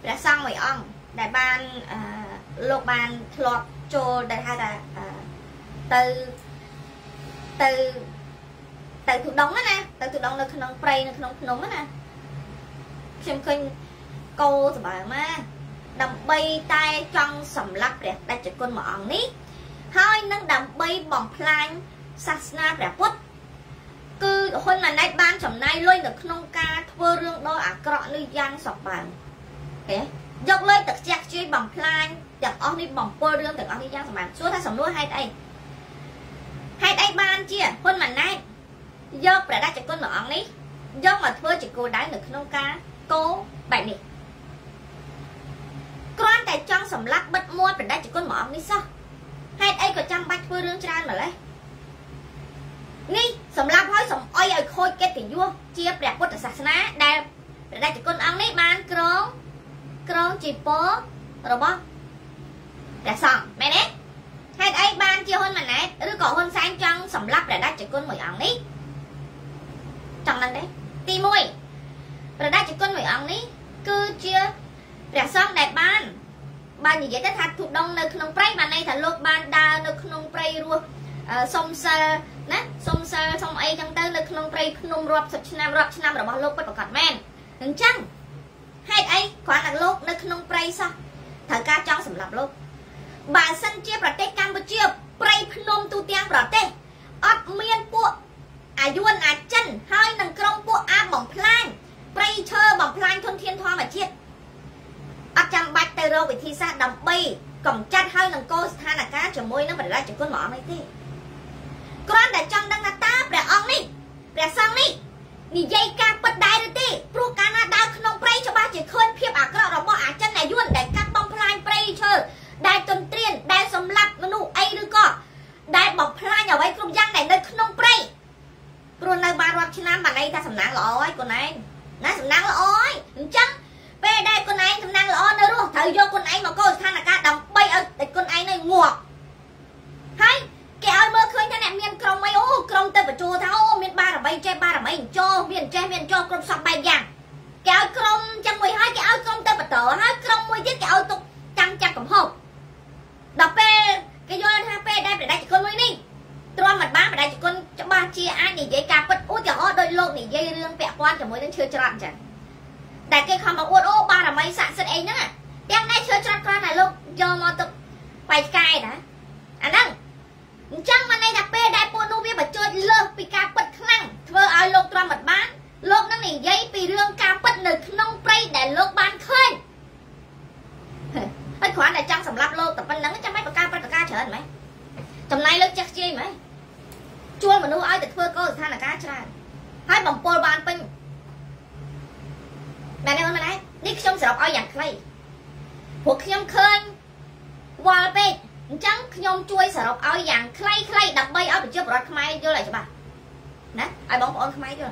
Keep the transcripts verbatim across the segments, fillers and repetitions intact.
đã xong rồi ông đại ban lục ban lọt cho đại hai là từ từ từ thuộc đông á nè từ thuộc đông nó không pray nó không nóng á nè xem khinh cô thì bảo mà đầm bay tay trong sầm lấp đẹp đại chỉ con mỏng ní hai nâng đầm bay bỏng plan sasna đẹp quất cứ hôm mà nay ban chấm nay lôi được nông ca thưa rương đôi à cọ nơi giang sọc bàn thế dọc lôi được chặt chơi bỏng plan được ông đi bỏng pơ rương được ông đi giang sọc bàn xuống thay sầm nuôi hai đây hai đây ban chia hôm mà nay dọc để đại chỉ con mỏng ní dọc mà thưa chỉ cô đái được nông ca cố bảy nè con tại trong sầm lắc bất mua để đại chỉ con mỏng ní sao hai đây có trăm bách thưa rương tràn mà lấy níสำหรับให้สมอ้อยไอ้โคตรเก็ตติยั่วเจี๊ยบแดกพุทธศาสนาได้ได้จากคนอังนี้บานกรองกรองจีโป้หรือเปล่าแต่สองแม่เนี่ยให้ไอ้บานเจียวคนมันไหนหรือก่อคนแซงจังสำหรับได้ได้จากคนเหมือนอังนี้จังนั้นđấyตีมวยได้จากคนเหมือนอังนี้คือเจียแต่สองได้บานบานอย่างเงี้ยจะทัดถูกดองในขนมไพรบานในถ้าโลกบานดาในขนมไพรรัวสมเสนะสมเสสมไอจังเตอร์ในขนมไพรขนมรอบสัชนามรอบชนามระบาดโลกไปประกาศแม่นถึงจังให้ไอขวานอักโลกในขนมไพรซะถ้าการจ้องสำหรับโลกบาสันเจียประเทศกัมพูชีไพรขนมตูเตียงประเทศอัดเมียนปัวอายุนอาจันให้หนังกรงปัวอาบ่องพลานไพรเชอบ่องพลานทนเทียนทอมาเชียดอัดจำบัดเตโรวิธีซาดำปีกล่องจัดให้หนังโกสธานากาจมวยนั่งไปได้จากคนหมอไม่ตีกรอนแต่จังดังนาตาแปรอองนี่แปรซองนี่นี่ยัยการปัดได้หรือตีปลูกการนาดาวขนมไพรชาวบ้านจะเคลื่อนเพียบอากาศเราบ่อาจันในยุ่นแต่การบ้องพลายไพรเชอได้จนเตียนได้สำลักมนุษย์ไอหรือก็ได้บอกพลายอย่าไว้กลุ่มยังไหนในขนมไพรกรอนในบารวัชนะมาในถ้าสำนักละอ้อยคนไหนนะสำนักละอ้อยจังไปได้คนไหนสำนักละอ้อยนะรู้เธอโยคนไหนมาโก้ท่านอากาศดำไปเอาแต่คนไหนในงวกให้แกเอาเมื่อคืนท่านเนี่ยเมียนกรงไม่โอ้กรงเตะประตูเท้าเมียนบาระใบเจ้บาระใบโจเมียนเจ้เมียนโจกรงสับใบอย่างแกเอากรงจังมวยให้แกเอากรงเตะประตูให้กรงมวยที่แกเอาตุกจังจักกับหกดอกเป้แกโยนฮาเป้ได้ไปได้จากคนมวยนี่ตัวมันบ้าไปได้จากคนจะบ้าเชียร์นี่ยัยการปัดโอ้จะอ้อโดยโลกนี่ยัยเรื่องแปะกวนจากมวยนั่นเชื่อจรันจังแต่แกคำมาอวดโอ้บาระใบสั่นสันเองนั่นแหละยังได้เชื่อจรันกันไหนลูกโยมมาตุกไปไกลนะอันนั้นจังมันในดับเป้ได้ปูนูเบียบจดเลิกปีกาปัดคลั่งเธอเอาโลกตรอมบัดบ้านโลกนั่นนี่ยัยปีเรื่องการปัดหนึ่งน้องไปแต่โลกบ้านเคยไอ้ขวานแต่จังสำหรับโลกแต่ปันนั้นจะไม่ประกาศปัดประกาศเฉินไหมจำนายเลิกจักจี้ไหมชวนมันนู้เอาแต่เธอก็ท่านละกาใช่ให้บังโปรบานเป็นแม่ในวันไหนนี่ชมสำหรับเอาอย่างใครพวกขยมเคยวอลเป็ดจังขยมช่วยสำหรับเอาอย่างใครใครดับใบเอาไปเชื่อรถขมายเยอะเลยใช่ปะนะไอ้บองปอนขมายเยอะ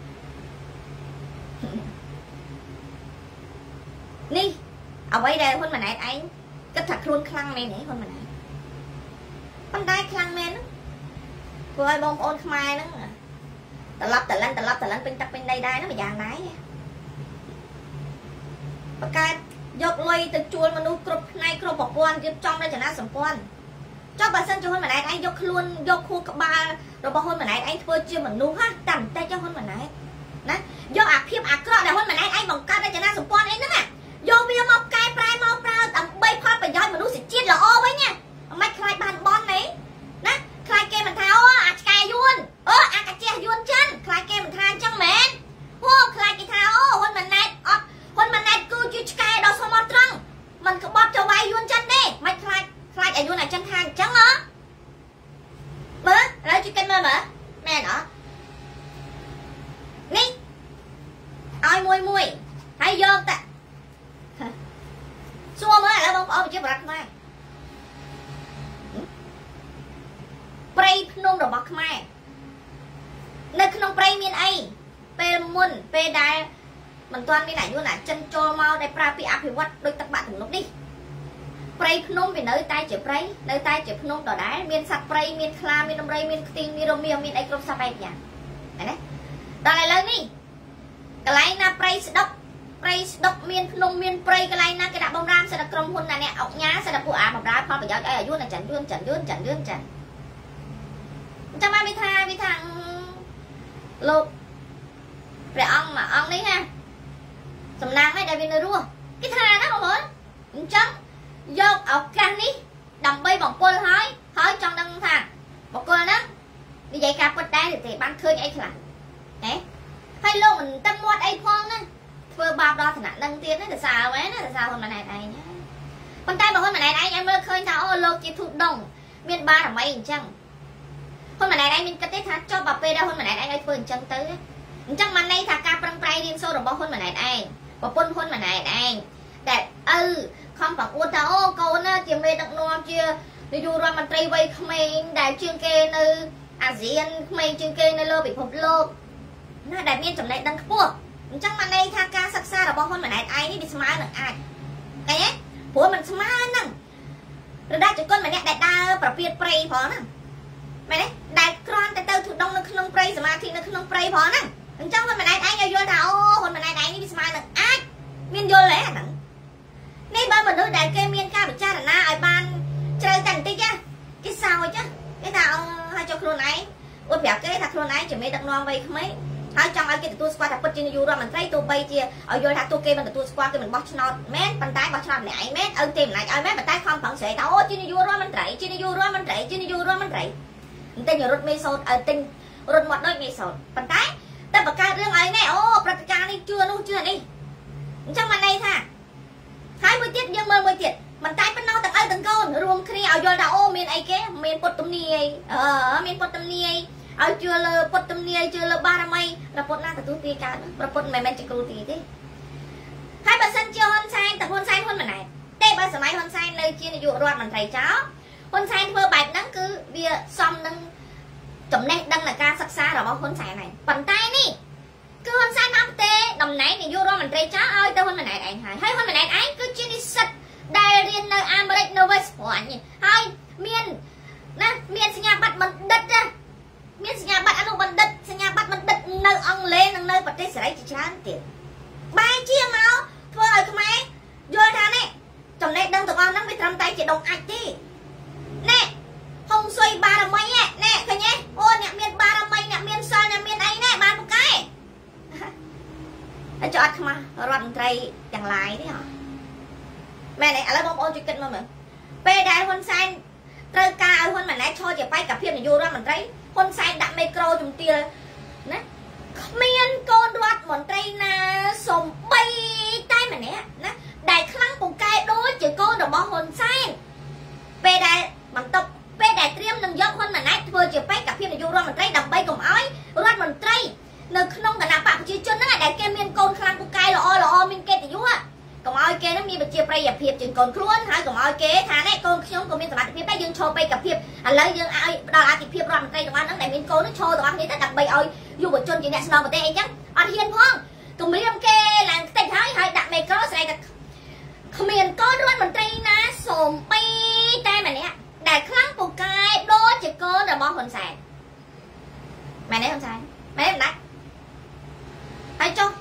นี่เอาไว้ได้คนมาไหนไอ้ก็ถักรุนคลั่งแม่ไหนคนมาไหนมันได้คลั่งแม่นึกพวกไอ้บองปอนขมายนึกแต่รับแต่ลันแต่รับแต่ลันเป็นตักเป็นได้ได้นะmàอย่างไหนประกาศยกลอยตึกชวนมนุษย์กรบในกรบปกวนยึดจ้องได้ชนะสมควรเจ้าบาสันจะคนเหมือนไอ้ยกคลุนยกคู่กับบาเราบอกคนเหมือนไอ้เพื่อเชื่อเหมือนนู้ฮะต่ำแต่เจ้าคนเหมือนไอ้นะยกอาเพียบอากรแต่คนเหมือนไอ้ไอ้บังคับได้ชนะสมควรไอ้นั่นแหละยกเบี้ยมอบกายปลายมอบปลายต่ำใบพัดไปย้อยมนุษย์สิจีนหล่อไว้เนี่ยไม่คลายบานบอลไหนนะคลายเกมมันเท้าอ่ะอาจกายยุนเอออากาเจียยุนจันคลายเกมมันทางจังแมนโอ้คลายกีเท้าคนเหมือนไอ้คนมันในกูจุดแกดอกสมอตรังมันก็บอกจะไว้ยุนจันดิไม่คลายคลายอายุไหนจันทางจังเหรอเมื่อแล้วจุดกันเมื่อเมื่อแม่เนาะนี่เอามวยมวยให้โยกแต่ซัวเมื่อแล้วบางคนจะรักไหมไปพนมดอกบักไหมในขนมไปมีไอเป็นมุนเป็นได้มันตอนนี้ไหนยุ่นน่ะจันโจมาในปลาปีอภิวัตโดยตักบะถึงนกดิไปพนมเป็นเนื้อใต้เจ็บไรเนื้อใต้เจ็บพนมต่อได้มีสัตว์ไปมีคลามีน้ำไรมีติงมีโรเมียมีไอ้กรบสบายอย่างไหนนะตอนไหนเลยนี่กระไรนาไปสดบប្រៃស្ដុកមានភ្នំមានព្រៃកន្លែងណាគេដាក់បំរាមសិតក្រុមហ៊ុនណាអ្នកអុកញ៉ាសិតពួកអាបំរាមផលប្រយោជន៍ឲ្យអាយុណាចាន់យួនចាន់យួនចាន់យួនចាន់ចាំមកវិថាវិថាលោកព្រះអង្គមួយអង្គនេះណាសំណាងនេះដែលវានៅរស់គេថាណាបងប្អូនអញ្ចឹងយកឱកាសនេះដើម្បីបំពល់ហើយហើយចង់ដឹងថាបុគ្គលហ្នឹងនិយាយការពិតដែរទេបានឃើញអីខ្លះហ៎ហើយលោកមិនតឹងមាត់អីផងណាធ្វើបាបដល់ឋានៈនឹងទៀតណាតែសារមែនណាតែសារហ៊ុនម៉ាណែតឯងប៉ុន្តែបើហ៊ុនម៉ាណែតឯងឲ្យមើលឃើញថាអូលោកជាធូបដងមានបារមីអញ្ចឹងហ៊ុនម៉ាណែតឯងមានគិតទេថាចុះបើពេលដែលហ៊ុនម៉ាណែតឯងឲ្យធ្វើអញ្ចឹងទៅអញ្ចឹងមិនន័យថាការប្រឹងប្រែងរៀនសូត្ររបស់ហ៊ុនម៉ាណែតឯងប្រពន្ធហ៊ុនម៉ាណែតឯងតែឪខំបង្អួតថាអូកូនណាជាមេដឹកនាំជានាយករដ្ឋមន្ត្រីវ័យក្មេងដែលជាងគេនៅអាស៊ានក្មេងជាងគេនៅលើពិភពលោកណាដែលមានចំណេះដឹងខ្ពស់អញ្ចឹងមិនន័យថាការសិក្សារបស់ហ៊ុនម៉ាណែតឯងនេះវាស្មើនឹងអាចឃើញទេព្រោះมันស្មើនឹងរដ្ឋាភិបាលម្នាក់ដែលដើរប្រពៀតព្រៃផងហ្នឹងមែនទេដែលគ្រាន់តែទៅធុដងនៅក្នុងព្រៃសមាធិនៅក្នុងព្រៃផងហ្នឹងអញ្ចឹងហ៊ុនម៉ាណែតឯងឲ្យយល់ថាអូហ៊ុនម៉ាណែតឯងនេះវាស្មើនឹងអាចមានយល់ទេអាហ្នឹងនេះបើមនុស្សដែលគេមានការពិចារណាឲ្យបានជ្រៅតែបន្តិចគេសើចគេថាអូឲ្យចុះខ្លួនឯងអួតប្រាប់គេថាខ្លួនឯងជាមេដឹកនាំវ័យក្មេងហើយចង់ឲ្យគេទទួលស្គាល់ថាពិតជានាយករដ្ឋមន្ត្រីទោះបីជាឲ្យយល់ថាទោះគេមិនទទួលស្គាល់គេមិនបោះឆ្នោតមែនប៉ុន្តែបោះឆ្នោតម្នាក់ឯងមែនឪទេម្នាក់ឲ្យមែនប៉ុន្តែខំប្រឹងស្រែកថាអូជានាយករដ្ឋមន្ត្រីជានាយករដ្ឋមន្ត្រីជានាយករដ្ឋមន្ត្រីអញ្ចឹងរត់មេសោតឲ្យទិញរត់មាត់ដូចមេសោតប៉ុន្តែតែបង្កើតរឿងឲ្យនេះអូព្រឹត្តិការណ៍នេះជឿនោះជឿនេះអញ្ចឹងមកន័យថាហើយមួយទៀតយើងមើលមួយទៀតមិនតែប៉ុណ្ណោះទាំងឪទាំងកូនរួមគ្នាឲ្យយល់ថាអូមានអីគេមានពុតទំនាយអឺមានពុតទំនាយឲ្យជឿលើពុតទំនាយជឿលើបារមីប្រពុតណាទទួលទីកើតប្រពុតមិនមែនជាគ្រូទីទេហើយបើសិនជាហ៊ុនសែនតែហ៊ុនសែនហ៊ុនម៉ាណែតទេបើសម័យហ៊ុនសែននៅជានាយករដ្ឋមន្ត្រីចោលហ៊ុនសែនធ្វើបែបហ្នឹងគឺវាសមនឹងចំណេះដឹងនៃការសិក្សារបស់ហ៊ុនសែនហ្នឹងប៉ុន្តែនេះគឺហ៊ុនសែនអត់ទេតំណែងនាយករដ្ឋមន្ត្រីចោលឲ្យទៅហ៊ុនម៉ាណែតឯងហើយហើយហ៊ុនម៉ាណែតឯងគឺជានិស្សិតដែលរៀននៅអាមេរិកនៅ West Point ហើយមានណាមានសញ្ញាបត្របណ្ឌិតណាមានសញ្ញាបត្រអនុបណ្ឌិតសញ្ញាបត្របណ្ឌិតនៅអង់គ្លេសនិងនៅប្រទេសសេរីជាច្រើនទៀតបែរជាមកធ្វើឲ្យខ្មែរយល់ថានេះចំណេះដឹងទាំងអស់ហ្នឹងវាត្រឹមតែជាដងអាចទេណែហុងស៊ុយបារមីណែឃើញទេអូអ្នកមានបារមីអ្នកមានសិលអ្នកមានអីណែបានពូកែហើយចោះអត់ខ្មាស់រដ្ឋមន្ត្រីទាំងឡាយទេហ៎មែនទេឥឡូវបងប្អូនជួយគិតមើលមើលពេលដែលហ៊ុនសែនត្រូវការឲ្យហ៊ុនម៉ាណែតឈរជាបេក្ខភាពនាយករដ្ឋមន្ត្រីហ៊ុនសែនដាក់មេក្រូជំទាវណាគ្មានកូនរដ្ឋមន្ត្រីណាសំបីតែម្នាក់ណាដែលខ្លាំងពូកែដូចជាកូនរបស់ហ៊ុនសែនពេលដែលបន្ទប់ពេលដែលត្រៀមនឹងយកហ៊ុនម៉ាណែតធ្វើជាបេក្ខភាពនាយករដ្ឋមន្ត្រីដើម្បីកុំឲ្យរដ្ឋមន្ត្រីនៅក្នុងគណៈបកប្រជាជនហ្នឹងដែលគេមានកូនខ្លាំងពូកែល្អល្អមានកិត្តិយសកុំឲ្យគេនឹងមានប្រជាប្រិយភាពជាងកូនខ្លួនហើយកុំឲ្យគេថានេះកូនខ្ញុំក៏មានសមត្ថភាពដែរយើងឈរបេក្ខភាពឥឡូវយើងឲ្យផ្ដល់អាទិភាពរដ្ឋមន្ត្រីទាំងអស់ហ្នឹងដែលមានកូននឹងឈរទាំងអស់គ្នាទៅដើម្បីឲ្យយុវជនជាអ្នកស្នងប្រទេសអីចឹងអត់ហ៊ានផងគម្រាមគេឡើងខ្ទេចហើយហើយដាក់មេក្រូស្រែកថាគ្មានកូនរដ្ឋមន្ត្រីណាសូម្បីតែម្នាក់ដែលខ្លាំងពូកែដូចជាកូនរបស់ហ៊ុនសែនមែនទេហ៊ុនសែនមែនទេម្ដេចហើយចុះ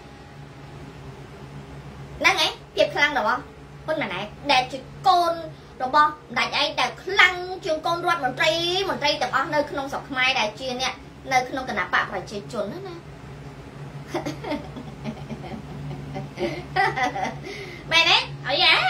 ហ្នឹងឯងភាពខ្លាំងរបស់ហ៊ុនម៉ាណែតដែលជាកូនរបស់ម្ដេចឯងដែលខ្លាំងជាងកូនរដ្ឋមន្ត្រីមន្ត្រីទាំងអស់នៅក្នុងស្រុកខ្មែរដែលជាអ្នកនៅក្នុងគណៈបកប្រជាជនហ្នឹងណាមែនទេអីយ៉ា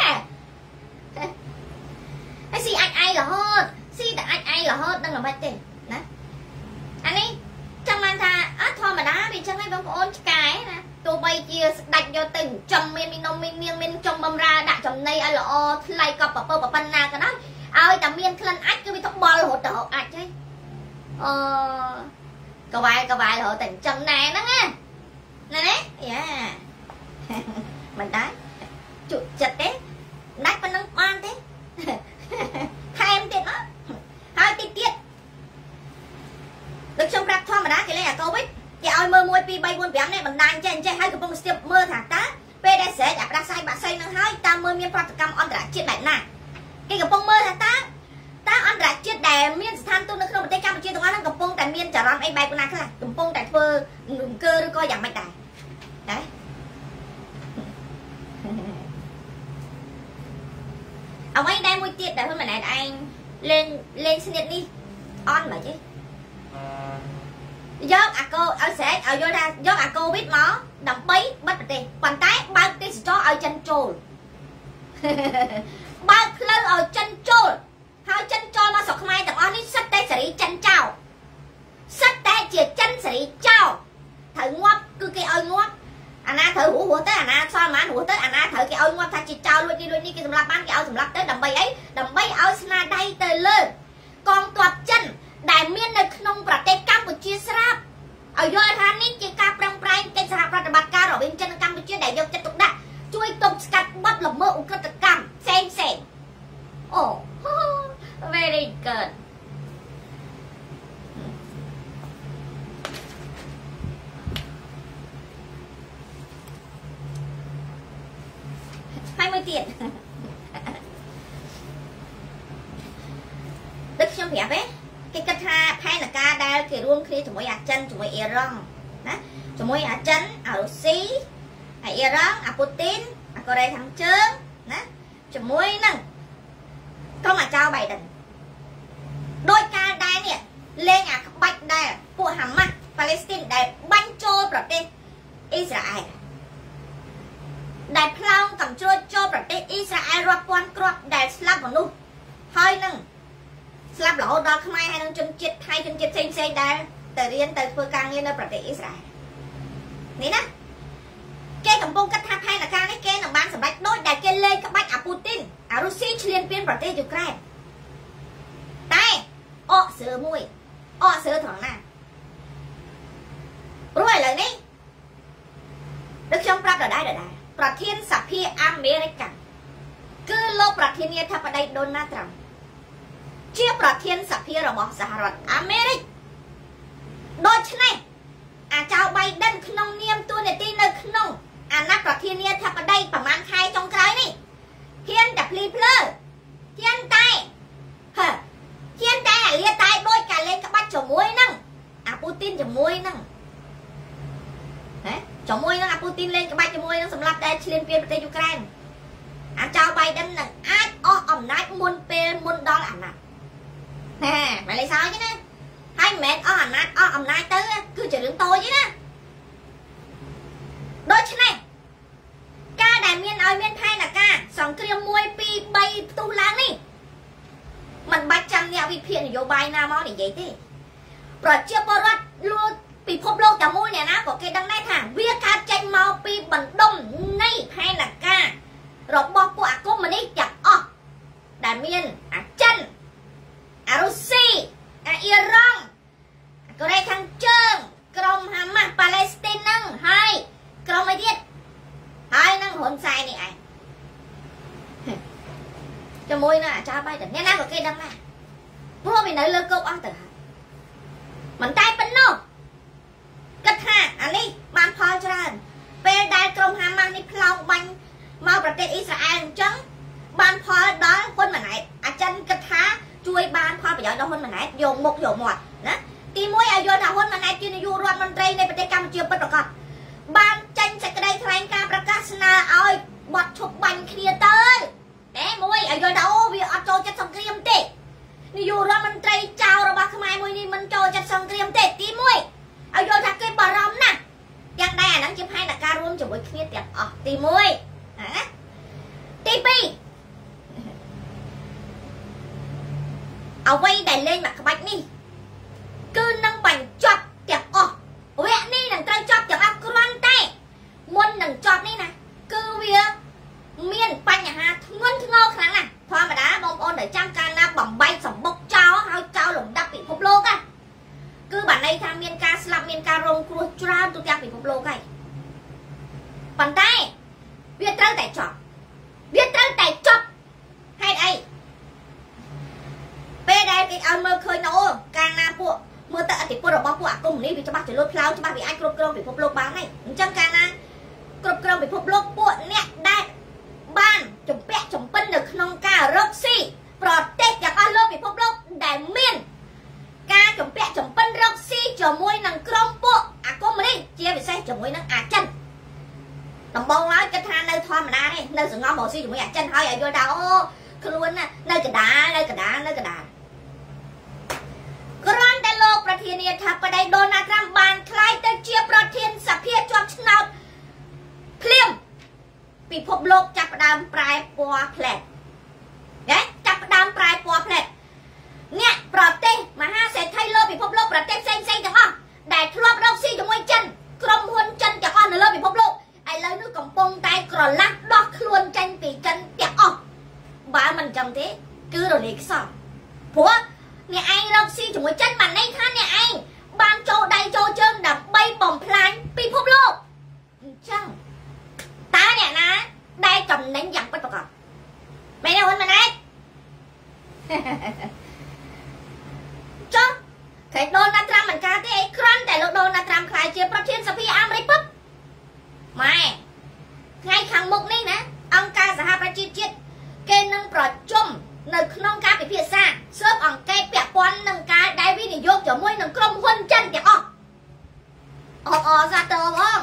ហើយស៊ីអាចឯងរហូតស៊ីតែអាចឯងរហូតដឹងមិនបាច់ទេណាអានេះចាំបានថាអត់ធម្មតាវាចឹងឯងបងប្អូនឆ្កែណាទោះបីជាស្ដាច់យកទៅចំមានមីនំមាននាងមានចំបំរើដាក់ចំណីឲ្យល្អថ្លៃក៏ប្រពើប៉ុណ្ណាក៏ដោយឲ្យតែមានក្លិនអាចគឺវាទៅបល់រហូតទៅអាចហីអឺកវ៉ែកវ៉ែរហូតតែអញ្ចឹងណែហ្នឹងណាណែណាយ៉ាមិនដែរជក់ចិត្តទេដាច់ប៉ុណ្ណឹងបានទេថែមទៀតអត់ហើយតិចទៀតដូចខ្ញុំប្រាប់ធម្មតាគេលេងអាកូវីដគេឲ្យមើលមួយពីរបីបួនប្រាំនេះបណ្ដាញចេះអញ្ចេះហើយកំពុងស្ទាបមើលថាតើពេលដែលស្រែកអាផ្ដាសាយបាក់សៃនឹងហើយតើមើលមានប្រតិកម្មអន្តរជាតិបែបណាគេកំពុងមើលថាតើតើអន្តរជាតិដែលមានស្ថានទូតនៅក្នុងប្រទេសកម្ពុជាទាំងអស់ហ្នឹងកំពុងតែមានចរន្តអីបែបណាខ្លះកំពុងតែធ្វើអង្គើឬក៏យ៉ាងម៉េចដែរណា ở mấy đây môi tiệt đại hơn mà này anh lên lên sinh nhật đi on mà chứ giót à cô ở sẽ ở vô ra giót à cô biết mó đầm bấy bắt được tiền bàn tay bao cái cho ở chân trồi bao lâu ở chân trồi hai chân trồi mà sọc mai tặng on đi sắt tay sẽ chân chào sắt tay chỉ chân sẽ chào thử ngoắc cứ cái ơi ngoắc anh à thử hủ hủ tới anh à sao mà anh hủ tới anh à thử cái ơi ngoắc thay chỉ chào luôn đi luôn đi cái sầm lap bán cái ơi sầm lap tới đầm bay ấy đầm bay ơi na đây tới lên con toạt chân đại miên nơi nôngประเทศ Campuchia ស្រាប់ឲ្យយល់ថានេះជាការប្រឹងប្រែងកិច្ចសហប្រតិបត្តិការរវាងចិននិងកម្ពុជាដែលយកចិត្តទុកដាក់ជួយទប់ស្កាត់បទល្មើសឧក្រិដ្ឋកម្មផ្សេងផ្សេងអូ very good ហើយមួយទៀតដឹកខ្ញុំប្រាប់ទេគេគិតថាផែនការដែលគេរួមគ្នាជាមួយអាចិនជាមួយអ៊ីរ៉ង់ណាជាមួយអាចិនអារុស្ស៊ីអាអ៊ីរ៉ង់អាពូទីនអាកូរ៉េខាងជើងណាជាមួយនឹងក្រុមអាចៅបៃដិនដោយការដែរនេះលេងអាក្បាច់ដែរពួកហាម៉ាស់ប៉ាឡេស្ទីនដែលបាញ់ចូលប្រទេសអ៊ីស្រាអែលដែលផ្លោងកំជ្រួចចូលប្រទេសអ៊ីស្រាអែលរាប់ពាន់គ្រាប់ដែលស្លាប់មនុស្សហើយនឹងស្លាប់រហូតដល់ខ្មែរហើយនឹងជនជាតិថៃជនជាតិផ្សេងផ្សេងដែលទៅរៀនទៅធ្វើការងារនៅប្រទេសអ៊ីស្រាអែលនេះណាគេកំពុងគិតថាផែនការនេះគេនឹងបានសម្រេចដូចដែលគេលេងក្បាច់អាពូទីនអារុស្ស៊ីឈ្លានពានប្រទេសយូក្រែនតែអកសើមួយអកសើត្រង់ណាព្រោះឥឡូវនេះដូចខ្ញុំប្រាប់ដដែលដដែលប្រធានសភាអាមេរិកគឺលោកប្រធានាធិបតីដូណាល់ត្រាំជាប្រធានសភារបស់សហរដ្ឋអាមេរិកដូច្នេះអាចៅបៃដិនក្នុងនាមតួនាទីនៅក្នុងអាណត្តិប្រធានាធិបតីប្រហែលខែចុងក្រោយនេះហ៊ានតែភ្លីភ្លើហ៊ានតែហឺហ៊ានតែលាតែដូចការលេងក្បាច់ជាមួយនឹងអាពូទីនជាមួយនឹងហ៎ជាមួយនឹងអាពូទីនលេងក្បាច់ជាមួយនឹងសម្រាប់តែឈ្លានពានប្រទេសយូក្រែនអាចៅបៃដិននឹងអាចអស់អំណាចមុនពេលមុនដល់អាណត្តិណែមកលេខសោយណាហើយមិនមែនអស់អំណាចអស់អំណាចទៅគឺជារឿងតូចទេណាដូច្នេះការដែលមានឲ្យមានផែនការសង្គ្រាមមួយពីរបីផ្ទុះឡើងនេះមិនបាច់ចាំអ្នកវិភាគនយោបាយណាមកនិយាយទេប្រជាពលរដ្ឋលួចពិភពលោកតែមួយអ្នកណាក៏គេដឹងដែរថាវាកើតចេញមកពីបណ្ដុំនៃផែនការរបស់ពួកអាកុម្មុយនីសទាំងអស់ដែលមានអាចិនអារុស្ស៊ីអាអ៊ីរ៉ង់កូរ៉េខាងជើងក្រុមហាម៉ាស់ប៉ាឡេស្ទីននឹងហើយក្រុមអីទៀតហើយនឹងហ៊ុនសែននេះឯងជាមួយនឹងអាចៅបៃដិនអ្នកណាក៏គេដឹងដែរព្រោះវានៅលើគោកអស់ទៅហើយមិនតែប៉ុណ្ណោះគិតថាអានេះបានផលច្រើនពេលដែលក្រុមហាម៉ាស់នេះផ្លោងបាញ់មកប្រទេសអ៊ីស្រាអែលអញ្ចឹងបានផលដល់ហ៊ុនម៉ាណែតអាចិនគិតថាជួយបានផលប្រយោជន៍ដល់ហ៊ុនម៉ាណែតយកមុខយកមាត់ណាទីមួយឲ្យយល់ថាហ៊ុនម៉ាណែតជានាយករដ្ឋមន្ត្រីនៃប្រទេសកម្ពុជាពិតប្រាកដបានចេញសេចក្តីថ្លែងការណ៍ប្រកាសស្នើឲ្យបត់ឈប់បាញ់គ្នាទៅតែមួយឲ្យយល់ថាអូវាអត់ចូលចិត្តសង្គ្រាមទេនាយករដ្ឋមន្ត្រីចៅរបស់ខ្មែរមួយនេះមិនចូលចិត្តសង្គ្រាមទេទីមួយឲ្យយល់ថាគេបារម្ភណាស់យ៉ាងដែរអាហ្នឹងជាផែនការរួមជាមួយគ្នាទាំងអស់ទីមួយណាទីពីរអ្វីដែលលេងមកក្បាច់នេះគឺនឹងបញ្ចប់ទាំងអស់វគ្គនេះនឹងត្រូវចប់ទាំងអស់គ្រាន់តែមុននឹងចប់នេះណាគឺវាមានបញ្ហាធ្ងន់ធ្ងរខ្លាំងណាស់ធម្មតាបងប្អូនដែលចាំកាលណាបំបែកសម្បុកចោលហើយចោលលំដាប់ពិភពលោកណាគឺបានន័យថាមានការស្លាប់មានការរងគ្រោះច្រើនទូទាំងពិភពលោកហើយប៉ុន្តែវាត្រូវតែចប់វាត្រូវតែចប់ហេតុអីពេលដែលគេឲ្យមើលឃើញណូកាលណាពួកមើលទៅអតិពលរបស់ពួកអាកុម្មុយនីសវាច្បាស់ជាលួចផ្លោច្បាស់វាអាចគ្រប់គ្រងពិភពលោកបានហើយអញ្ចឹងកាលណាគ្រប់គ្រងពិភពលោកពួកអ្នកដែលបានជំពាក់ចំពិននៅក្នុងការរកស៊ីប្រទេសទាំងអស់លើពិភពលោកដែលមានការជំពាក់ចំពិនរកស៊ីជាមួយនឹងក្រុមពួកអាកុម្មុយនីសជាពិសេសជាមួយនឹងអាចិនដំបងឡើយគិតថានៅធម្មតាទេនៅសងំមកស៊ីជាមួយអាចិនហើយឲ្យយល់ថាអូខ្លួនណានៅកដានៅកដានៅកដាគ្រាន់តែលោកប្រធានាធិបតីដូណាល់ត្រាំបានខ្លាយទៅជាប្រធានសភាជាប់ឆ្នោតភ្លាមពិភពលោកចាប់ផ្ដើមប្រែពណ៌ផ្លែតណាចាប់ផ្ដើមប្រែពណ៌ផ្លែតអ្នកប្រទេសមហាសេដ្ឋីលើពិភពលោកប្រទេសផ្សេងផ្សេងទាំងអស់ដែលធ្លាប់រកស៊ីជាមួយចិនក្រុមហ៊ុនចិនទាំងអស់នៅលើពិភពលោកឥឡូវនេះកំពុងតែក្រឡាស់ដោះខ្លួនចេញពីចិនទាំងអស់បើមិនចឹងទេគឺរលាយខ្សោយព្រោះអ្នកឯងរកស៊ីជាមួយចិនបានន័យថាអ្នកឯងបានចូលដៃចូលជើងដើម្បីបំផ្លាញពិភពលោកអញ្ចឹងតើអ្នកណាដែលចំណេញយ៉ាងពិតប្រាកដមែនទេហ៊ុនម៉ាណែតចុះតែដូណាល់ត្រាំមិនកើតទេអីគ្រាន់តែលោកដូណាល់ត្រាំខ្លាយជាប្រធានសភាអាមេរិកពុកម៉ែថ្ងៃខាងមុខនេះណាអង្គការសហប្រជាជាតិគេនឹងប្រជុំនៅក្នុងការពិភាក្សាស៊ើបអង្កេតពាក់ព័ន្ធនឹងការដែលវិនិយោគជាមួយនឹងក្រុមហ៊ុនចិនទាំងអស់អអសាទរបង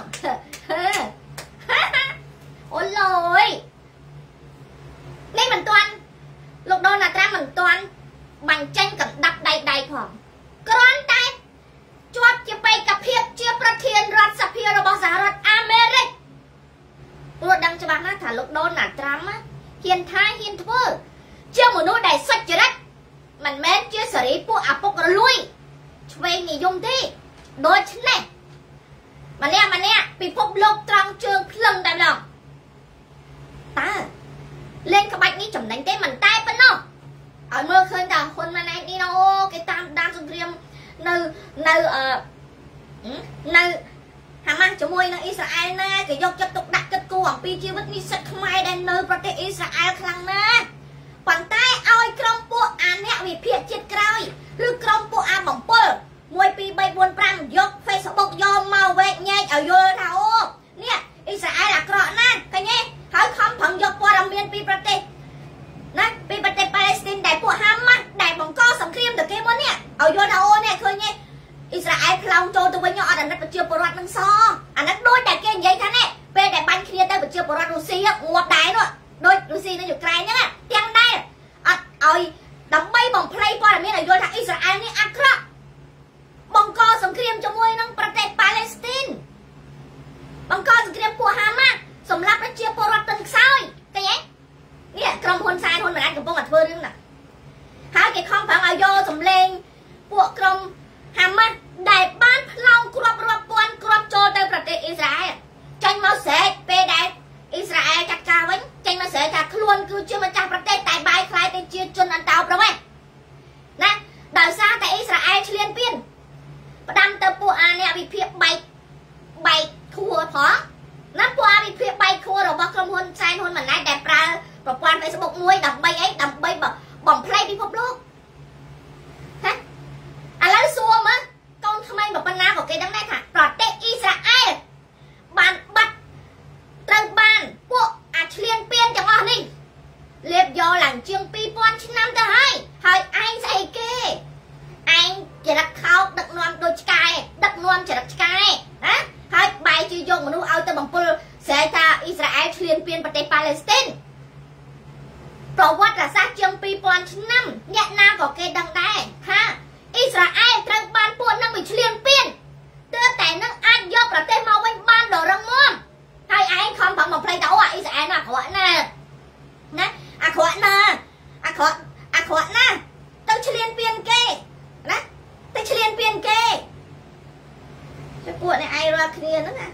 អូឡយនេះមិនទាន់លោកដូណាល់ត្រាំមិនទាន់បញ្ចេញកណ្ដាប់ដៃដៃផងគ្រាន់តែជាប់ជាបេក្ខភាពជាប្រធានរដ្ឋសភារបស់សហរដ្ឋអាមេរិកព្រោះដឹងច្បាស់ណាស់ថាលោកដូណាល់ត្រាំហ៊ានថាហ៊ានធ្វើជាមនុស្សដែលសុចរិតមិនមែនជាសេរីពួកអាពុករលួយឆ្វេងនិយមទេដូច្នេះម្នាក់ម្នាក់ពិភពលោកត្រង់ជើងភ្លឹងតែម្ដងតើលេងក្បាច់នេះចំណេញទេមិនតែប៉ុណ្ណោះឲ្យមើលឃើញតែហ៊ុនម៉ាណែតនេះអូគេតាមដានសង្គ្រាមនៅនៅអឺនៅហាម៉ាស់ជាមួយនឹងអ៊ីស្រាអែលណាគេយកចិត្តទុកដាក់គិតគូរអំពីជីវិតនិស្សិតខ្មែរដែលនៅប្រទេសអ៊ីស្រាអែលខ្លាំងណាស់ប៉ុន្តែឲ្យក្រុមពួកអាអ្នកវិភាគជាតិក្រោយឬក្រុមពួកអាបំពល់មួយពីរបីបួនប្រាំយក Facebook យកមកវែកញែកឲ្យយល់ថាអូនេះអ៊ីស្រាអែលអាក្រក់ណាស់ឃើញទេហើយខំប្រឹងយកព័ត៌មានពីប្រទេសណាពីប្រទេសប៉ាឡេស្ទីនដែលពួកហាម៉ាស់ដែលបង្កសង្គ្រាមទៅគេមុននេះឲ្យយល់ថាអូនេះឃើញទេអ៊ីស្រាអែលផ្លោងចូលទៅវិញអត់អាណិតប្រជាពលរដ្ឋនឹងសអាណិតដូចតែគេនិយាយថានេះពេលដែលបាញ់គ្នាទៅប្រជាពលរដ្ឋរុស្ស៊ីងាប់ដែរនោះដូចរុស្ស៊ីនៅយូក្រែនហ្នឹងទាំងដែរអត់ឲ្យដើម្បីបំភ្លៃព័ត៌មានឲ្យយល់ថាអ៊ីស្រាអែលនេះអាក្រក់បង្កសង្គ្រាមជាមួយនឹងប្រទេសប៉ាឡេស្ទីនបង្កសង្គ្រាមពួកហាម៉ាស់សម្រាប់ប្រជាពលរដ្ឋទិនខ្សោយឃើញទេនេះក្រុមហ៊ុនសែនហ៊ុនម៉ាណែតកំពុងតែធ្វើរឿងហ្នឹងហើយគេខំប្រឹងឲ្យយកសម្លេងពួកក្រុមហាម៉ាស់ដែលបានផ្លោងគ្រាប់រាប់ពាន់គ្រាប់ចូលទៅប្រទេសអ៊ីស្រាអែលចាញ់មកស្រែកពេលដែលអ៊ីស្រាអែលចាត់ការវិញចាញ់មកស្រែកថាខ្លួនគឺជាម្ចាស់ប្រទេសតែបាយខ្លាយទៅជាជនអន្តោប្រវេសន៍ណាដោយសារតែអ៊ីស្រាអែលឈ្លានពានផ្ដាំទៅពួកអាអ្នកវិភាគបែកបែកធัวផងណាពួកអាវិភាគបែកធัวរបស់ក្រុមហ៊ុនសែនហ៊ុនម៉ាណែតដែលប្រើប្រព័ន្ធ Facebook មួយដើម្បីអីដើម្បីបំផ្លាញពិភពលោកណាឥឡូវសួរមើលកូនក្មេងប៉ុណ្ណាក៏គេដឹងដែរថាប្រទេសអ៊ីស្រាអែលបានបាត់ត្រូវបានពួកអាឈ្លានពានទាំងអស់នេះលេបយកឡើងជាងពីរពាន់ឆ្នាំទៅហើយហើយឯងស្អីគេឯងចរិតខោកដឹកនាំដូចឆ្កែដឹកនាំចរិតឆ្កែណាហើយបែរជាយកមនុស្សឲ្យទៅបំពុលស្រែកថាអ៊ីស្រាអែលឈ្លានពានប្រទេសប៉ាឡេស្ទីនប្រវត្តិសាស្ត្រជាងពីរពាន់ឆ្នាំអ្នកណាក៏គេដឹងដែរថាអ៊ីស្រាអែលត្រូវបានពួកនឹងវាឈ្លានពានទើបតែនឹងអាចយកប្រទេសមកវិញបានដ៏រឹងមាំហើយឯងខំប្រឹងបំភ្លេចថាអូអ៊ីស្រាអែលណាអាក្រក់ណាស់ណាអាក្រក់ណាស់អាក្រក់អាក្រក់ណាស់ទៅឈ្លានពានគេណាទៅឈ្លានពានគេតែពួកអ្នកឯងរាល់គ្នាហ្នឹងណា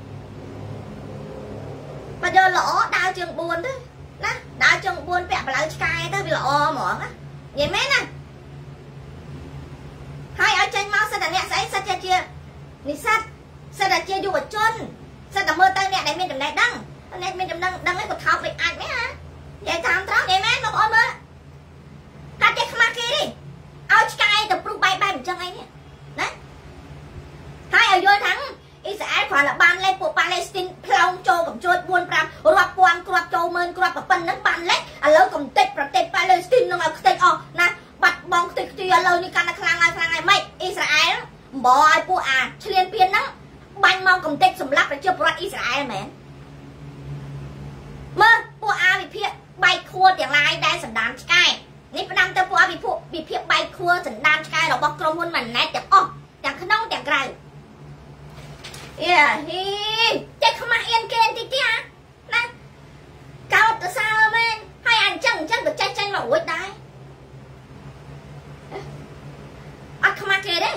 បើយកល្អដើរជើងបួនទៅណាដើរជើងបួនពាក់បលៅឆ្កែទៅវាល្អហ្មងណានិយាយមែនណាហើយឲ្យចេញមកសិតតែអ្នកស្អីសិតតែជានិស្សិតសិតតែជាយុវជនសិតតែមើលទៅអ្នកដែលមានចំណេះដឹងអ្នកមានចំណេះដឹងឯងក៏ថោកមិនអាចមែនហ៎និយាយតាមត្រង់និយាយមែនបងប្អូនមើលកាត់ចេះខ្មាស់គេទេឲ្យឆ្កែទៅព្រុសបែបបែបអញ្ចឹងអីនេះណាហើយឲ្យយល់ថាអ៊ីស្រាអែលគ្រាន់តែបានលេខពួកប៉ាឡេស្ទីនផ្លោងចូលកំជួចបួនប្រាំរាប់ពាន់គ្រាប់ចូលម៉ឺនគ្រាប់ប៉ុណ្ណឹងបានលេខឥឡូវកំទេចប្រទេសប៉ាឡេស្ទីននឹងឲ្យខ្ទេចអស់ណាបាត់បង់ខ្ទេចខ្ទីឥឡូវនេះកាន់តែខ្លាំងហើយខ្លាំងហើយម៉េចអ៊ីស្រាអែលអំបឲ្យពួកអាឈ្លានពានហ្នឹងបាញ់មកកំទេចសម្រាប់ប្រជាពលរដ្ឋអ៊ីស្រាអែលមែនមើលពួកអាវិភាគបែកខួរទាំងឡាយដែលសណ្ដានឆ្កែនេះផ្ដាំទៅពួកវិភពវិភាគបែកខួរសណ្ដានឆ្កែរបស់ក្រុមហ៊ុនម៉ាណែតទាំងអស់ទាំងក្នុងទាំងក្រៅយ៉ាហ៊ីចេះខ្មាស់អៀនគេតិចទៀតណាកោតទៅសើមែនហើយអញ្ចឹងអញ្ចឹងក៏ចេះចេញមករួចដែរអត់ខ្មាស់គេទេ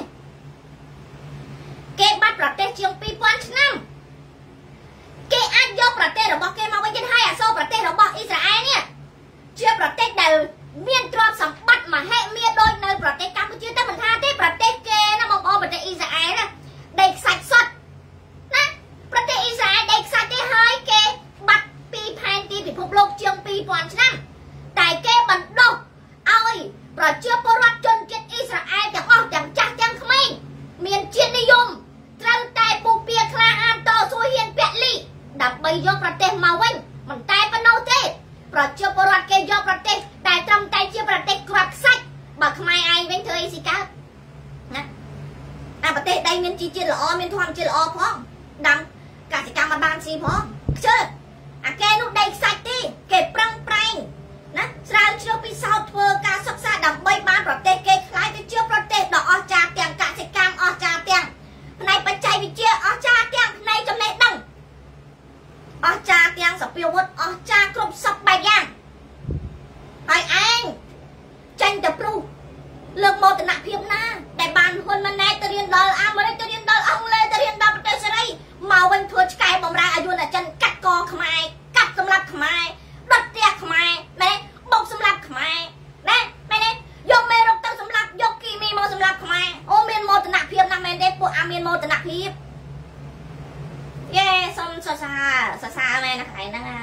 គេបាត់ប្រទេសជាងពីរពាន់ឆ្នាំគេអាចយកប្រទេសរបស់គេមកវិញទៀតហើយអាសូរប្រទេសរបស់អ៊ីស្រាអែលនេះជាប្រទេសដែលមានទ្រព្យសម្បត្តិមហិមាដូចនៅប្រទេសកម្ពុជាតែមិនថាទេប្រទេសគេណាបងប្អូនប្រទេសអ៊ីស្រាអែលណាដីខ្សាច់សុទ្ធណាប្រទេសអ៊ីស្រាអែលដីខ្សាច់ទេហើយគេបាត់ពីផែនទីពិភពលោកជាងពីរពាន់ឆ្នាំតែគេបណ្ដុះឲ្យប្រជាពលរដ្ឋជនជាតិអ៊ីស្រាអែលទាំងអស់ទាំងចាស់ទាំងក្មេងមានជាតិនិយមត្រូវតែពុះពៀក្លាហានតស៊ូហ៊ានពលីដើម្បីយកប្រទេសមកវិញមិនតែប៉ុណ្ណោះទេប្រជាពលរដ្ឋគេយកប្រទេសតែត្រឹមតែជាប្រទេសក្របខ្សាច់បើខ្មែរឯងវិញធ្វើអីស៊ីកើតណាអាប្រទេសដីមានជីជាតិល្អមានធម្មជាតិល្អផងដាំកសិកម្មបានស៊ីផងខ្ជិលអាគេនោះដីខ្សាច់ទេគេប្រឹងប្រែងណាស្រាវជ្រាវពិសោធន៍ធ្វើការសិក្សាដើម្បីបានប្រទេសគេខ្លាយទៅជាប្រទេសដ៏អស្ចារ្យទាំងកសិកម្មអស្ចារ្យទាំងផ្នែកបច្ចេកវិទ្យាអស្ចារ្យទាំងផ្នែកចំណេះដឹងអស្ចារ្យទាំងសព្វវុធអស្ចារ្យគ្រប់សពបែបយ៉ាងហើយឯងចេញទៅព្រុសលើកមោទនភាពណាដែលបានហ៊ុនម៉ាណែតទៅរៀនដល់អាមេរិកទៅរៀនដល់អង់គ្លេសទៅរៀនដល់ប្រទេសសេរីមកវិញធ្វើឆ្កែបំរើអាយុនចិនកាត់កខ្មែរកាត់សម្លាប់ខ្មែរដុតផ្ទះខ្មែរមែនបុកសម្លាប់ខ្មែរណាមែនទេយកមេរោគទៅសម្លាប់យកគីមីមកសម្លាប់ខ្មែរអូមានមោទនភាពណាស់មែនទេពួកអាមានមោទនភាពយេសុំសរសើរសរសើរមែនណាខែហ្នឹងណា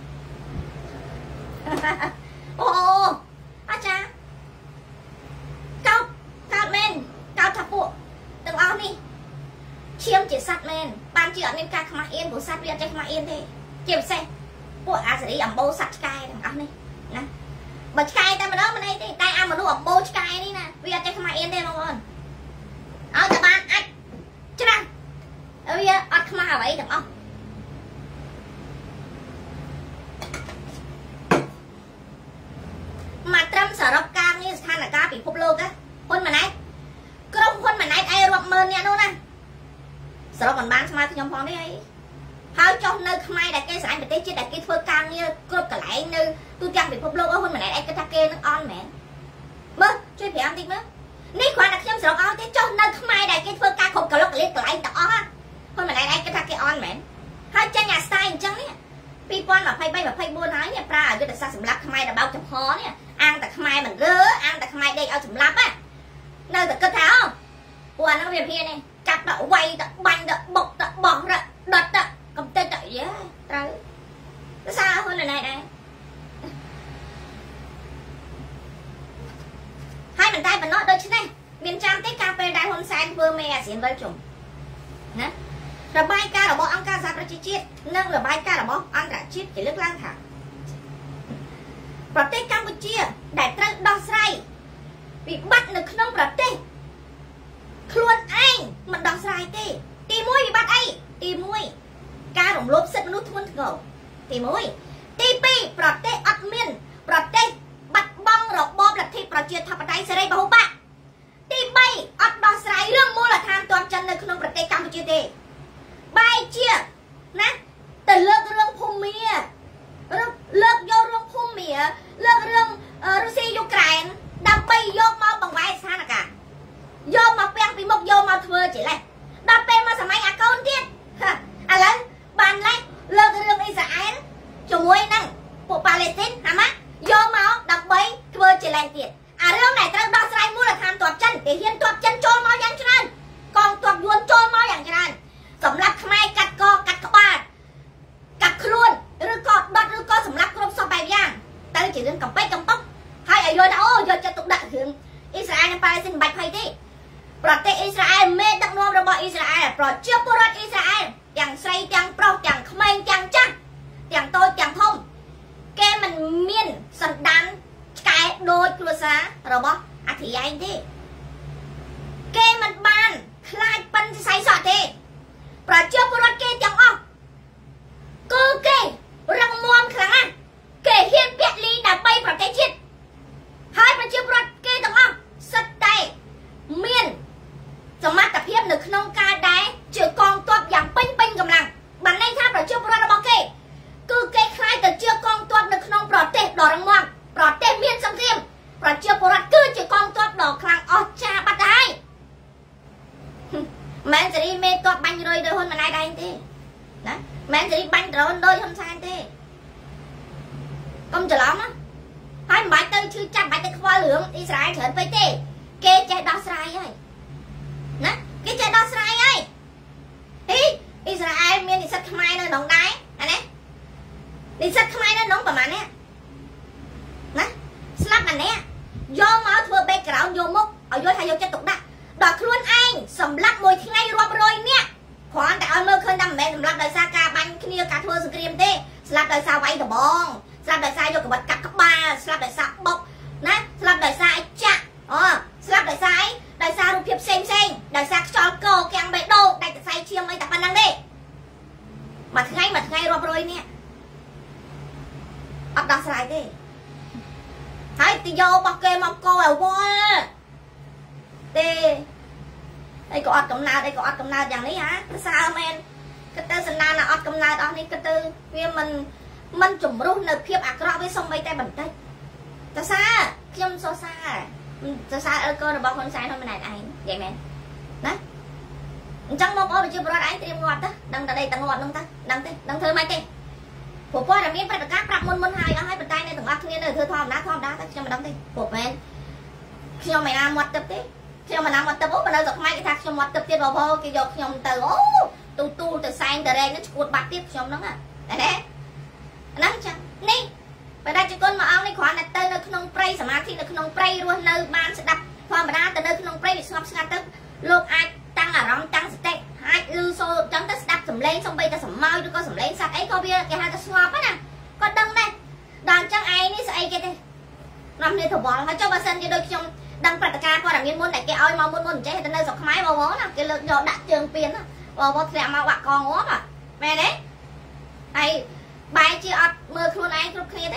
អូអាចារ្យកោតកោតមែនកោតថាពួកទាំងអស់នេះឈាមជាសត្វមែនបានជាអត់មានការខ្មាស់អៀនព្រោះសត្វវាអត់ចេះខ្មាស់អៀនទេជាពិសេសពួកអាសេរីអំបូរសត្វឆ្កែទាំងអស់នេះណាបើឆ្កែតែម្ដងមិនអីទេតែអាមនុស្សអំបូរឆ្កែនេះណាវាអត់ចេះខ្មាស់អៀនទេបងប្អូនឲ្យតែបានអាចច្រាស់វាអត់ខ្មាស់អ្វីទាំងអស់មកត្រឹមសរុបការងារស្ថានភាពពិភពលោកហ៊ុនម៉ាណែតក្រុមហ៊ុនម៉ាណែតឯរាប់ម៉ឺនអ្នកនោះណាសរុបមិនបានស្មើខ្ញុំផងទេអីហើយចុះនៅខ្មែរដែលគេស្រឡាញ់ប្រទេសជាតិដែលគេធ្វើការងារគ្រប់កន្លែងនៅទូទាំងពិភពលោកហ៊ុនម៉ាណែតឯងគិតថាគេនឹងអន់មែនមើលជួយប្រាប់តិចមើលនេះគ្រាន់តែខ្ញុំសរុបឲ្យទេចុះនៅខ្មែរដែលគេធ្វើការគ្រប់កលុកកលៀតកន្លែងទាំងអស់ហ៊ុនម៉ាណែតឯងគិតថាគេអន់មែនហើយចេញអាស្ទាយអញ្ចឹងនេះពីរពាន់ម្ភៃបី ម្ភៃបួនហើយនេះប្រើឲ្យយុទ្ធសាស្ត្រសម្រាប់ខ្មែរដល់បោកចំហនេះអាងតែខ្មែរមិនរើអាងតែខ្មែរដេកឲ្យសម្លាប់ណានៅតែគិតថាអូពួកអាហ្នឹងវាភានេះចាប់ដាក់វាយដាក់បាញ់ដាក់បុកដាក់បោះរត់ដុតដាក់កំទេចដាក់យេត្រូវភាសាហ៊ុនម៉ាណែតដែរហើយមិនតែប៉ុណ្ណោះដូច្នេះមានចាំទេការពេលដែលហ៊ុនសែនធ្វើមេអាស៊ានវិលជុំណារបាយការណ៍របស់អង្គការសហប្រជាជាតិនិងរបាយការណ៍របស់អន្តរជាតិគេលើកឡើងថាប្រទេសកម្ពុជាដែលត្រូវដោះស្រាយវិបត្តិនៅក្នុងប្រទេសខ្លួនឯងមិនដោះស្រាយទេទីមួយវិបត្តិអីទីមួយការរំលោភសិទ្ធិមនុស្សធ្ងន់ធ្ងរទីមួយទីពីរប្រទេសអត់មានប្រទេសបាត់បង់របបលទ្ធិប្រជាធិបតេយ្យសេរីពហុបកទីបីអត់ដោះស្រាយរឿងមូលដ្ឋានទ័ពចិននៅក្នុងប្រទេសកម្ពុជាទេបែរជាណាទៅលើករឿងភូមាលើកយករឿងភូមាលើករឿងរុស្ស៊ីយូក្រែនដើម្បីយកមកបង្វែរស្ថានភាពយកមកពាំងពីមុខយកមកធ្វើជាលេសដល់ពេលមកសម័យអាកូនទៀតឥឡូវបានលេសលើករឿងអ៊ីស្រាអែលជាមួយនឹងពួកប៉ាឡេស្ទីនហាម៉ាស់យកមកដើម្បីធ្វើជាលេសទៀតអារឿងដែលត្រូវដោះស្រាយមូលដ្ឋានទ័ពចិនគេហ៊ានទ័ពចិនចូលមកយ៉ាងច្រើនកងទ័ពយួនចូលមកយ៉ាងច្រើនសម្រាប់ខ្មែរកាត់កកាត់ក្បាលកាត់ខ្លួនឬក៏ដុតឬក៏សម្រាប់គ្រប់សពបែបយ៉ាងទៅជារឿងកំពេចកំប៉ុកហើយឲ្យយល់ថាអូយកចិត្តទុកដាក់រឿងអ៊ីស្រាអែលនិងប៉ាឡេស្ទីនមិនបាច់ភ័យទេប្រទេសអ៊ីស្រាអែលមេដឹកនាំរបស់អ៊ីស្រាអែលប្រជាពលរដ្ឋអ៊ីស្រាអែលទាំងស្រីទាំងប្រុសទាំងក្មេងទាំងចាស់ទាំងតូចទាំងធំគេមិនមានសន្តានឆ្កែដូចគ្រួសាររបស់អធិយាយទេគេមិនបានខ្លាចប៉ិនស័យសក់ទេប្រជាពលរដ្ឋគេទាំងអស់គឺគេរឹងមាំខ្លាំងណាស់គេហ៊ានពលីដ công trở lắm á hai bài tư chưa chặt bài tư khoa lượng Israel trở về tê kê chạy đo Israel ấy nè kê chạy đo Israel ấy ý Israel miền đi sắt khai nơi nóng đáy anh ấy đi sắt khai nơi nóng bà mà nè nè slap anh nè vô máu thua bê cảo vô mốc ở vô thay vô chất tục đá đọt luôn anh sầm lắc mùi khi ngay rộp rồi nè khoản tại ơn mơ khơi đâm mẹ sầm lắc đời xa ca bánh khi nia cá thua sự kìm tê slap đời xa váy tờ bong slap đời xa vô cả bật cặp cấp ba slap đời xa bốc nè slap đời xa ấy chạ ờ slap đời xa ấy đời xa rụp hiệp xem xem đời xa cho cô kèng bê đô đại tờ say chiêm ấy tập văn năng đi mặt ngay mặt ngay rộp rồi nè ấp đo xa tê hãy tí vô bọc kê mọc cô ở vô tê đây có ọt cầm nào đây có ọt cầm nào chẳng lý hả sao men cái tư sinh na là ọt cầm nào đó đi cái tư vì mình mình chủng rút nợ khiếp ạc rõ với sông bay tay bẩn tay ta xa khiêm so xa ta xa ở cơ là bao con sai thôi bên này này vậy mẹ đấy chẳng mong có bị chưa bro anh tìm ngọt đó đăng tại đây tầng ngọt đăng ta đăng tê đăng thơ mai tê phụ qua là miếng phải được các bạc môn môn hai ở hai bên tay này từng ác nghe lời thơ thòm đá thòm đá cho mà đăng tê phụ men khi mày làm ngoặt tập tê khi mà làm ngoặt tập ốp mà đâu giọt mai cái thằng khi ngoặt tập tiền vào vô cái giọt khi từ ố tu tu từ sang từ đây nó cuột bạc tiếp trong đó à đấy đấy nắng chẳng nè bây đây cho con mà ông này khoản là tới nơi không pray sắm thì nó không pray luôn nơi ban sẽ đập khoản mà ra từ nơi không pray bị ngọc ngắt tức lúc ai tăng ở rong tăng sẽ hai lưu xô chẳng tới đập sầm lên xong bây ta sầm mau cho con sầm lên sạch ấy có bia cái hai ta ngọc á nè con đâm đây đoàn chắc ai ní sẽ cái đây làm này thổ bỏ phải cho bà sân cho đôi trong đăng bật ca qua đằng miền môn này cái oi mau môn môn chế từ nơi dọc máy bao bó nè cái lượng giò đặt trường tiền á bao bó thẹn mà bạc con ngó mà mẹ đấy hay bài chia ọt mưa luôn anh lúc kia đấy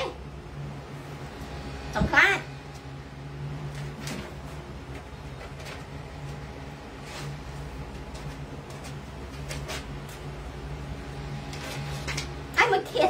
tổng khá ai mới kia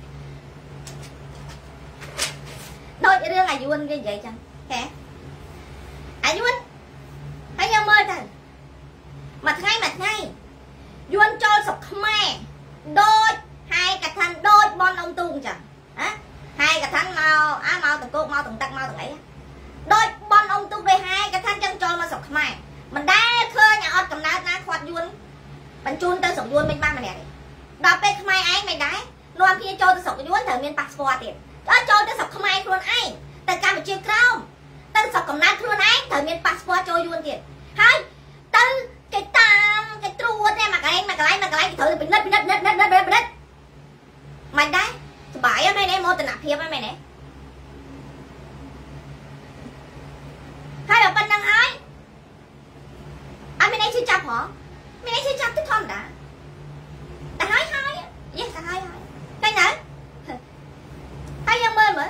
đôi cái riêng là vui cái vậy chẳng hả à vui hãy nhau mơ thằng mặt ngay mặt ngay vui cho sọc mẹ đôi hai cả thằng đôi bon ông tuông chẳng hả hai cả thằng màu á màu từng cô màu từng tắc màu từng ấy đôi bon ông tuông về hai cả thằng chân cho mà sọc mẹ mình đã khơi nhà ọt cầm đá ná khoát vui mình chun tới sọc vui mình ba mà nè đọc về mày anh mày đái loan kia cho tới sọc vui thử miền passport tiền đó cho tới sọc mày luôn anh tại cam chia không tới sọc cầm đá luôn anh thử miền passport cho vui tiền hai tới cái tam cái trua đây mà cái mà cái mà cái thử bị nứt nứt nứt nứt nứt nứt nứt mày đấy bãi á mày này mua từ nạp hiệp á mày này hai là bên đang ai anh mày này chưa chập hả mày này chưa chập tức thon đã ta hai hai yes ta hai hai cái này hai yang mơ mà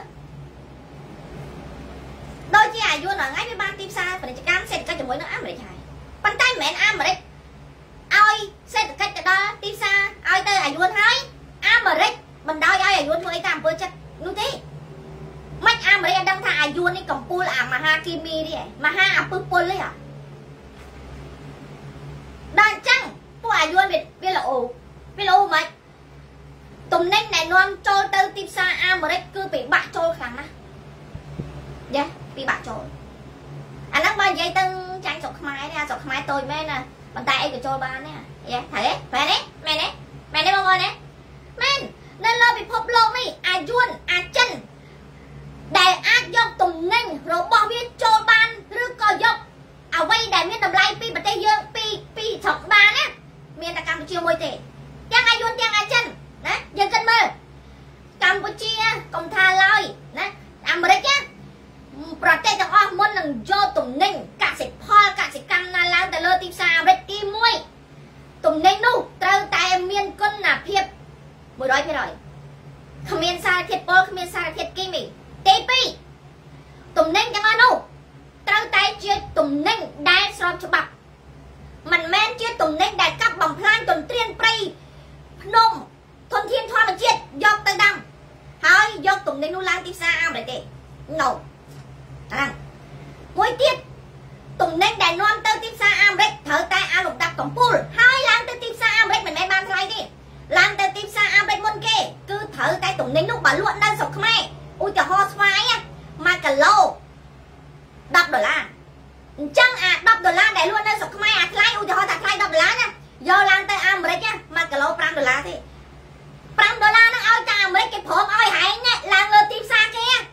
đôi chị ai vui nói ngay với ba tim xa phải chỉ cam xe cái chồng mới nó ám để chạy bàn tay mẹ ám mà đấy ai xe từ cách cái đó tim xa ai tay ai vui hai ám mà đấy mình đau ai ai vui thôi tam bữa chắc như thế mấy ám mà đấy đang thà ai vui đi cầm pul à mà ha kimi đi mà ha à pul đấy à đang chăng cô ai vui biết biết là ồ biết là ồ mày tụm nét này non cho tới tim xa ám mà đấy cứ bị bạ trôi khẳng á dạ bị bạ trôi anh đang bao giây tân tranh sọc máy nè sọc máy tôi mẹ nè bàn tay của trôi ba nè dạ thấy mẹ đấy mẹ đấy mẹ đấy bao ngồi đấy men nên lo bị phốp lô mi à chuôn à chân để ác dọc tùng ninh rồi bao biết trôi ban rư co dọc à quay để miền đồng lai pi bật tay dương pi pi sọc ba nè miền là Campuchia môi tệ tiếng ai chuôn tiếng ai chân đấy dân cân mơ Campuchia cộng thà lôi đấy làm một đấy chứประเทศទាំងអស់មុននឹងយកទំនិញកសិផលកសិកម្មណាឡើងទៅលើទីផ្សារអាមេរិកទីមួយទំនិញនោះត្រូវតែមានគុណភាព một trăm phần trăm គ្មានសារធាតុពុលគ្មានសារធាតុគីមីទីពីរទំនិញទាំងអស់នោះត្រូវតែជាទំនិញដែលស្របច្បាប់មិនមែនជាទំនិញដែលកាប់បំផ្លាញទន្ទ្រានព្រៃភ្នំធនធានធម្មជាតិយកទៅដាំហើយយកទំនិញនោះឡើងទីផ្សារអាមេរិកទេ no àមួយទៀតទំនិញដែលនាំទៅទីផ្សារអាមេរិកត្រូវតែអាលំដាប់កំពូលហើយឡើងទៅទីផ្សារអាមេរិកមិនមែនបានថ្លៃទេឡើងទៅទីផ្សារអាមេរិកមុនគេគឺត្រូវតែទំនិញនោះបើលក់នៅស្រុកខ្មែរ ui chả ho xoay á mà cả lô đập đô la chăng à đập đô la để luôn đây sọc mai à thay ui chả ho thật thay đập đô la nha do lan tới America nhá mà cả lô năm đô la thì năm đô la nó ao cho America cái phồng oi hãy nhá làm lơ tim xa kia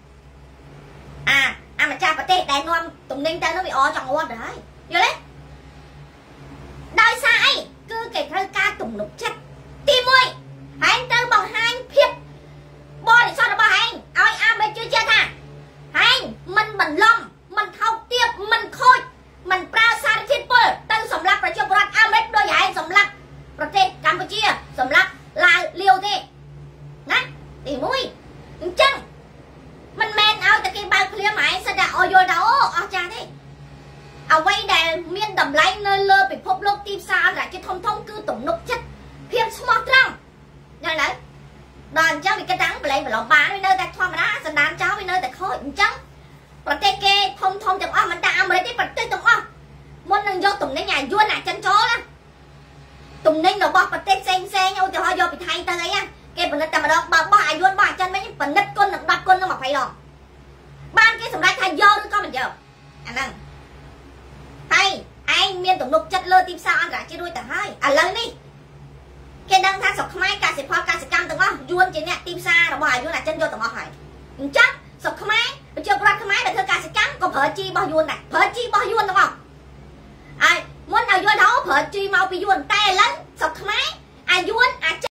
à à mà cha bà tê đại non tụm ninh ta nó bị o trong ngon đấy vô đấy đôi sai cứ cái thơ ca tụm nục chất tim ơi hãy tư bằng hai phiếp bò để sao nó bà hành ôi à mày chưa chết hả hành mình bẩn lòng mình thâu tiếp mình khôi mình pra sa thiết bơ tư sầm lắc rồi cho bọt Amex đôi giải sầm lắc rồi thế Campuchia sầm lắc là liều thế nè thì mũi chân mình men ao từ cái bao clear máy sao đã ôi vô đâu à cha thế à quay đè miên đầm lấy nơi lơ bị phốp lốc tim xa lại cái thông thông cứ tụng nục chất phiền smart răng rồi đấy đoàn cháu bị cái trắng bị lấy bị lỏng bán với nơi tại thoa mà đá sân đàn cháu với nơi tại khối trắng và tê kê thông thông chẳng ôm mình ta mà đấy bật tê tụng ôm muốn đừng vô tụng đến nhà vua lại chân chó đó tụng ninh nó bọc bật tê xanh xe nhau cho họ vô bị thay tay á cái phần đất mà đó bà bà ai vua bà chân mấy phần đất con là đặt con nó mà phải đó ban cái sầm lại thay vô nữa con mình giờ anh ăn hay anh miên tụng nục chất lơ tim sao ăn cả chia đôi cả hai à lớn đi cái đăng thang sọc máy cả sẽ phao cả sẽ cam từng không yuan chỉ nè tim xa rồi bài yuan là chân vô từng hỏi chắc sọc máy chưa ra máy là thưa cả sẽ cam còn phở chi bao yuan này phở chi bao yuan đúng không ai muốn nào yuan đó phở chi mau bị yuan tay lớn sọc máy ai yuan à